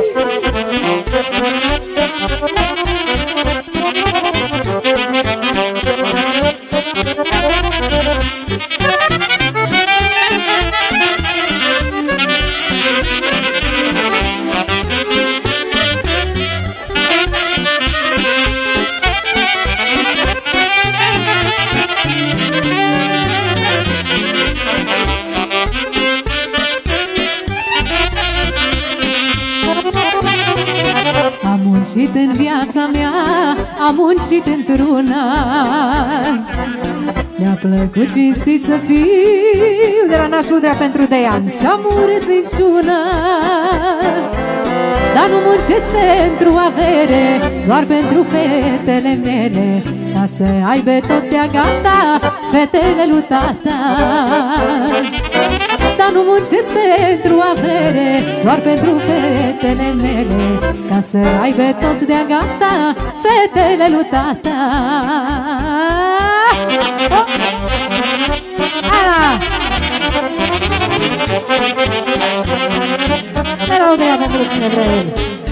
În viața mea am muncit într-una, mi-a plăcut cinstit să fiu de la Nașudrea pentru Deian și-am urât minciuna. Dar nu muncesc pentru avere, doar pentru fetele mele, ca să aibă tot de-a gata fetele lui tata. Dar nu muncesc pentru avere, doar pentru fetele mele, ca să aibă tot de-a gata fetele lui tata. De la Udrea pentru cine vrei.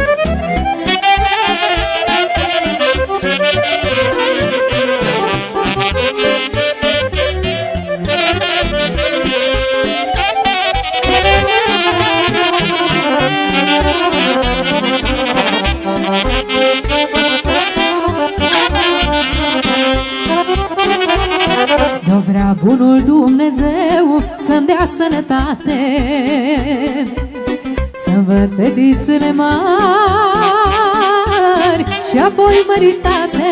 Eu vrea bunul Dumnezeu să-mi dea sănătate, să-mi văd fetițele mari și apoi măritate,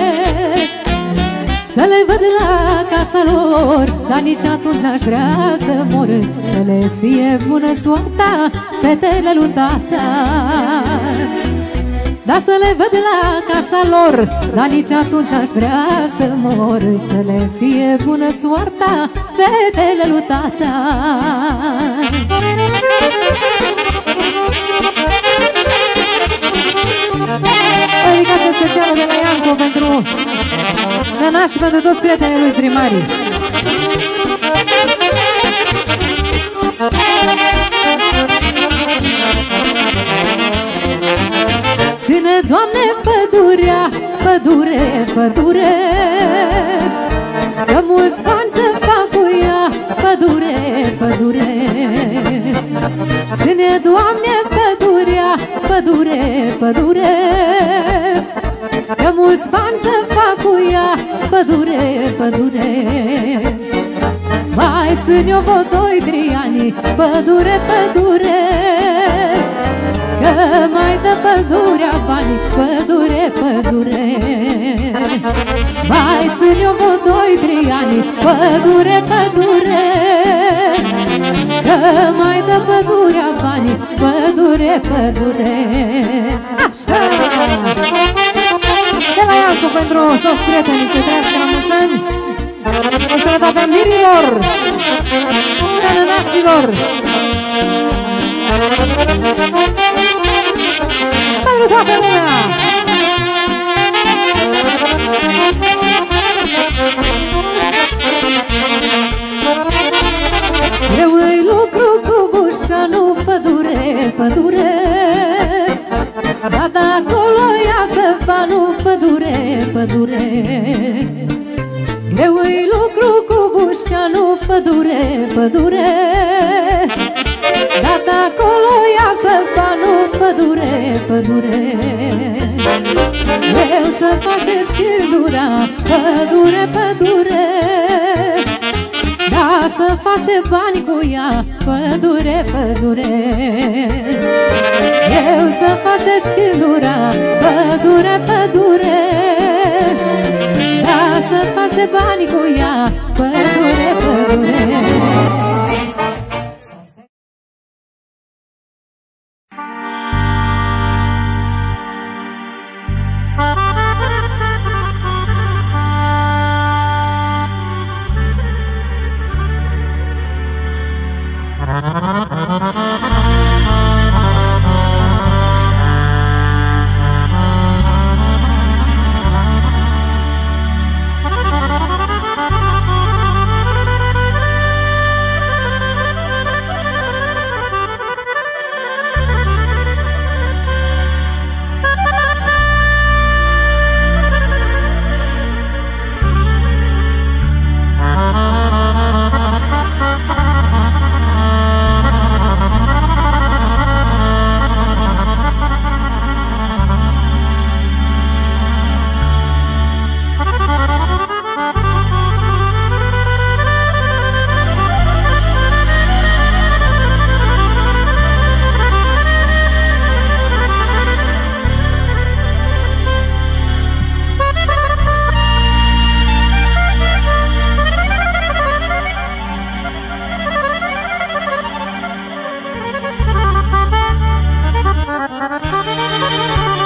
să le văd la casa lor, dar nici atunci n-aș vrea să mor, să le fie bună soarta fetele lui tata. Dar să le văd la casa lor, dar nici atunci aș vrea să mor, să le fie bună soarta fetele lui tata. Dedicație specială de la Iancu pentru Nănaș și pentru toți prietenii lui primarii. Ține, Doamne, pădurea, pădure, pădure, că mulți bani să fac cu ea, pădure, pădure. Ține, Doamne, pădurea, pădure, pădure, că mulți bani să fac cu ea, pădure, pădure. Mai țin eu vă 2-3 ani, pădure, pădure, că mai dă pădurea bani, pădure, pădure. Mai țin eu vă 2-3 ani, pădure, pădure, că mai dă pădurea bani, pădure, pădure. Așa! De la Iancu pentru toți prietenii să trăiască la mulți ani, o sănătatea mirilor și a nănașilor. Pentru toată lumea! Greu-i lucru cu bușceanu, pădure, pădure, dar de acolo iasă banul, pădure, pădure. Greu-i lucru cu bușceanu, pădure, pădure, dar de acolo iasă banul, pădure, pădure. Eu să face schindura, pădure, pădure, da să face bani cu ea, pădure, pădure. Eu să face schindura, pădure, pădure, da să face bani cu ea, pădure, pădure. Thank you.